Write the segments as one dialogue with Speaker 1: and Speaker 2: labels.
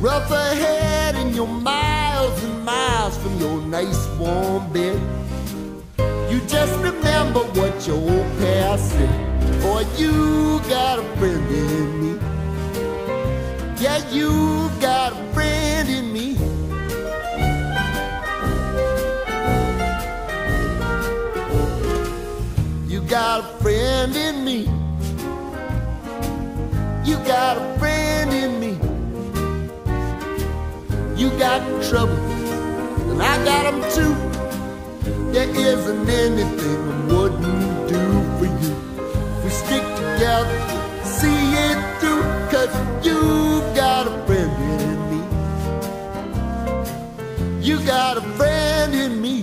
Speaker 1: rough ahead and you're miles and miles from your nice warm bed. You just remember what your old past said. Boy, you got a friend in me. Yeah, you got a friend in me. You got a friend in me. You got a friend in me. You got trouble, and I got them too. There isn't anything I wouldn't do for you. We stick together, see it through, 'cause you've got a friend in me. You got a friend in me.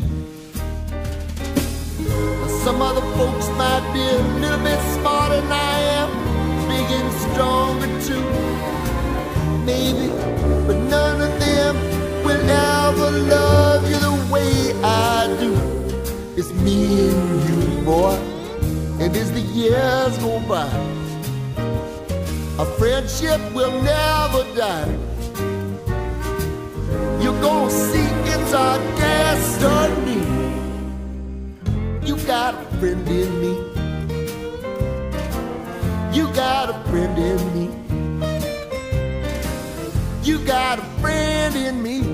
Speaker 1: Some other folks might be a little bit smarter than I am, big and stronger too, maybe, but none of them will ever love you the way I do. It's me and you, boy, and as the years go by, our friendship will never die. You're gonna see it's our destiny. You got a friend in me. You got a friend in me. You got a friend in me.